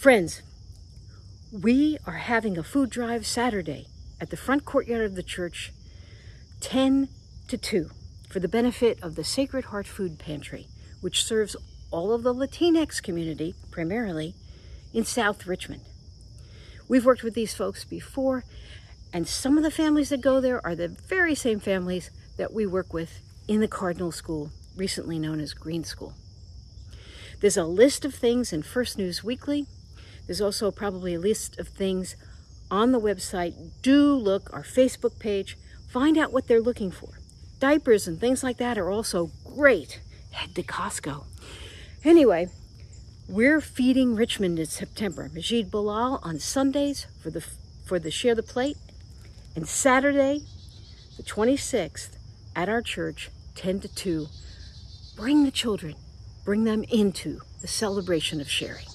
Friends, we are having a food drive Saturday at the front courtyard of the church, 10 to 2, for the benefit of the Sacred Heart Food Pantry, which serves all of the Latinx community, primarily, in South Richmond. We've worked with these folks before, and some of the families that go there are the very same families that we work with in the Cardinal School, recently known as Green School. There's a list of things in First News Weekly. There's also probably a list of things on the website. Do look our Facebook page, find out what they're looking for. Diapers and things like that are also great. Head to Costco. Anyway, we're feeding Richmond in September. Majid Bilal on Sundays for the Share the Plate, and Saturday, the 26th, at our church, 10 to 2. Bring the children. Bring them into the celebration of sharing.